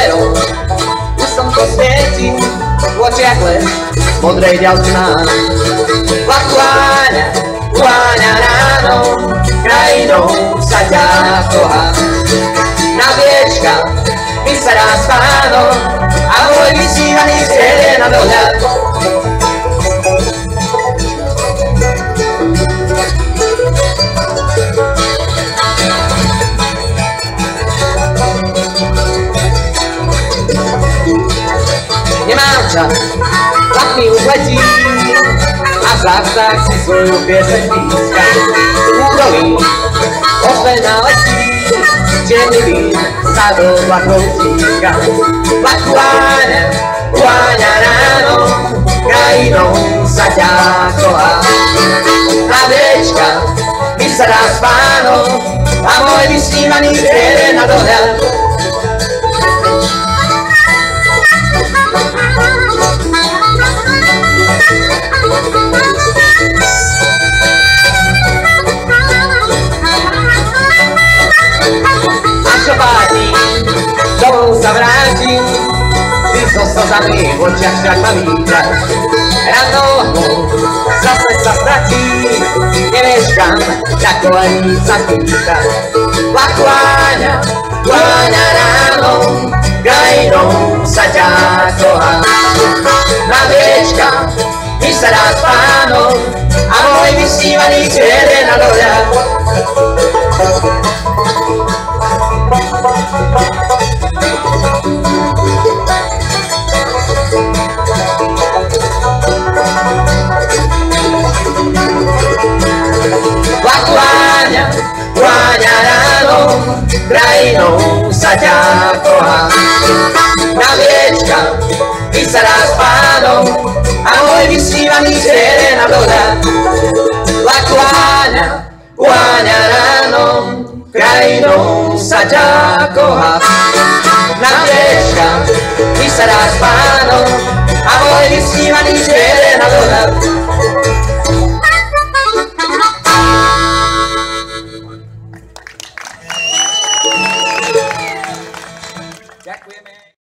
kamerou. Už som to svieti, v očiach les modrej ďalky mám. Vlak kláňa ráno, krajinou sa ťa koha. Na viečka vyserá spánok a môj vysívaný cieľ je na dohľad. Nemám čas, vlak mi už letí a v zápsách si svoju pieseň píska. Údolí ozvená letí, čierny vín sa do vlakov tíka. Vlak kláňa ráno, krajinou sa ťa koha. Na viečka vyserá spánok a môj vysnívaný cieľ je na dohľad. Domov sa vrátim, ty so slzami v očiach však ma vítaš. Ráno zase sa stratí, nevieš kam, na kolení sa pýtaš. Vlak kláňa ráno, krajinou sa ťa koha. Na viečka vyserá spánok a môj vysnívaný cieľ je na dohľad. Kláňa ráno, krajinou sa ťa koha. Na viečka vyserá spánok a môj vysnívaný cieľ je na dohľad. Vlak kláňa ráno, krajinou sa ťa koha. Na viečka vyserá spánok a môj vysnívaný cieľ je na dohľad.